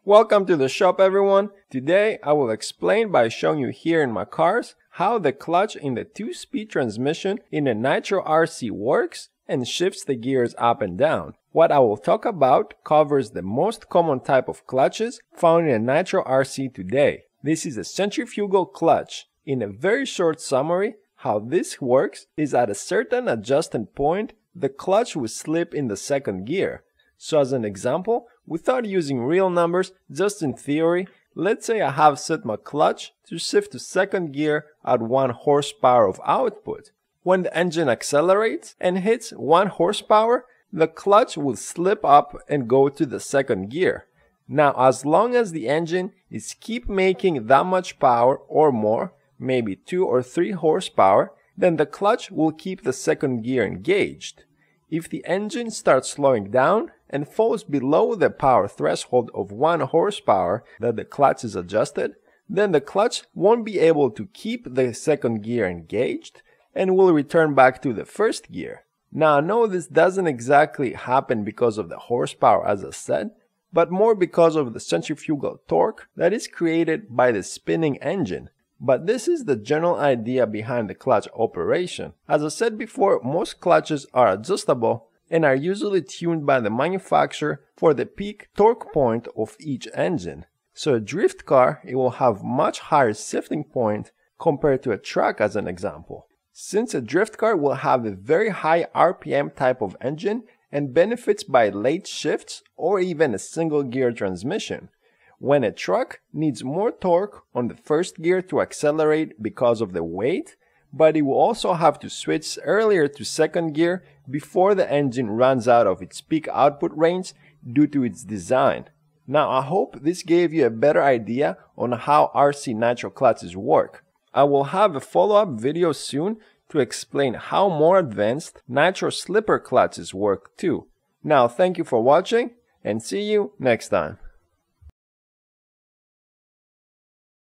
Welcome to the shop, everyone. Today I will explain by showing you here in my cars how the clutch in the 2-speed transmission in the Nitro RC works and shifts the gears up and down. What I will talk about covers the most common type of clutches found in a Nitro RC today. This is a centrifugal clutch. In a very short summary, how this works is at a certain adjustment point, the clutch will slip in the second gear. So as an example, without using real numbers, just in theory, let's say I have set my clutch to shift to second gear at 1 horsepower of output. When the engine accelerates and hits 1 horsepower, the clutch will slip up and go to the second gear. Now, as long as the engine is keep making that much power or more, maybe 2 or 3 horsepower, then the clutch will keep the second gear engaged. If the engine starts slowing down and falls below the power threshold of 1 horsepower that the clutch is adjusted, then the clutch won't be able to keep the second gear engaged and will return back to the first gear. Now, I know this doesn't exactly happen because of the horsepower as I said, but more because of the centrifugal torque that is created by the spinning engine. But this is the general idea behind the clutch operation. As I said before, most clutches are adjustable and are usually tuned by the manufacturer for the peak torque point of each engine. So a drift car, it will have much higher shifting point compared to a truck as an example. Since a drift car will have a very high RPM type of engine and benefits by late shifts or even a single gear transmission. When a truck needs more torque on the first gear to accelerate because of the weight, but it will also have to switch earlier to second gear before the engine runs out of its peak output range due to its design. Now, I hope this gave you a better idea on how RC Nitro clutches work. I will have a follow-up video soon to explain how more advanced Nitro slipper clutches work too. Now, thank you for watching and see you next time.